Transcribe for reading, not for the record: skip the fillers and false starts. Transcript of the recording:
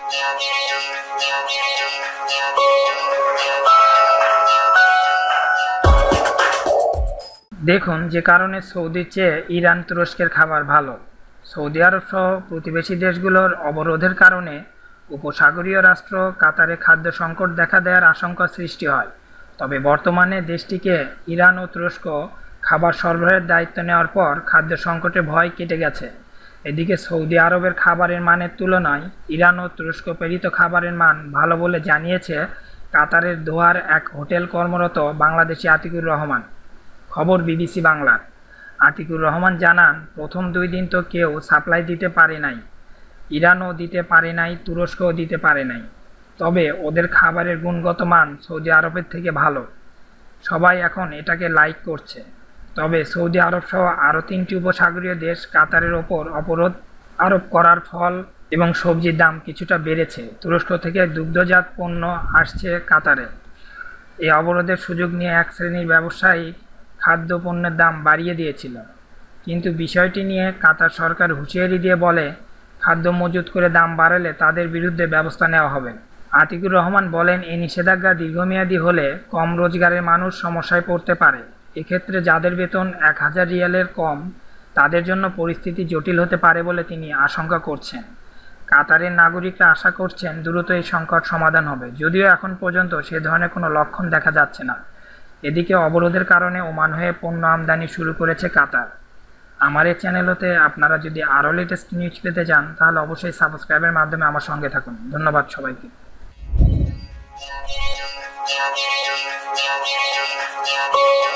দেখুন যে কারণে সৌদির চেয়ে ইরান তুরস্কের খাবার ভালো। সৌদি আরব সহ প্রতিবেশী দেশগুলোর অবরোধের কারণে উপসাগরীয় রাষ্ট্র কাতারে খাদ্য সংকট দেখা দেওয়ার আশঙ্কা সৃষ্টি হয়। তবে বর্তমানে দেশটিকে ইরান ও তুরস্ক খাবার সরবরাহের দায়িত্ব নেওয়ার পর খাদ্য সংকটের ভয় কেটে গেছে। এদিকে সৌদি আরবের খাবারের মানের তুলনায় ইরান ও তুরস্ক প্রেরিত খাবারের মান ভালো বলে জানিয়েছে কাতারের দোহার এক হোটেল কর্মরত বাংলাদেশি আতিকুর রহমান। খবর বিবিসি বাংলার। আতিকুর রহমান জানান, প্রথম 2 দিন তো কেউ সাপ্লাই দিতে পারে নাই, ইরানও দিতে পারে নাই, তুরস্কও দিতে পারে নাই। তবে ওদের খাবারের গুণগত মান সৌদি আরবের থেকে ভালো, সবাই এখন এটাকে লাইক করছে। তবে সৌদি আরব সহ আরও 3টি উপসাগরীয় দেশ কাতারের ওপর অবরোধ আরোপ করার ফল এবং সবজির দাম কিছুটা বেড়েছে। তুরস্ক থেকে দুগ্ধজাত পণ্য আসছে কাতারে। এই অবরোধের সুযোগ নিয়ে এক শ্রেণীর ব্যবসায়ী খাদ্যপণ্যের দাম বাড়িয়ে দিয়েছিল, কিন্তু বিষয়টি নিয়ে কাতার সরকার হুঁশিয়ারি দিয়ে বলে, খাদ্য মজুত করে দাম বাড়ালে তাদের বিরুদ্ধে ব্যবস্থা নেওয়া হবে। আতিকুর রহমান বলেন, এই নিষেধাজ্ঞা দীর্ঘমেয়াদী হলে কম রোজগারের মানুষ সমস্যায় পড়তে পারে। এক্ষেত্রে যাদের বেতন 1000 রিয়ালের কম, তাদের জন্য পরিস্থিতি জটিল হতে পারে বলে তিনি আশঙ্কা করছেন। কাতারের নাগরিকরা আশা করছেন দ্রুত এই সংকট সমাধান হবে, যদিও এখন পর্যন্ত সে ধরনের কোনো লক্ষণ দেখা যাচ্ছে না। এদিকে অবরোধের কারণে ওমান হয়ে পণ্য আমদানি শুরু করেছে কাতার। আমার এই চ্যানেলতে আপনারা যদি আরও লেটেস্ট নিউজ পেতে চান তাহলে অবশ্যই সাবস্ক্রাইবের মাধ্যমে আমার সঙ্গে থাকুন। ধন্যবাদ সবাইকে।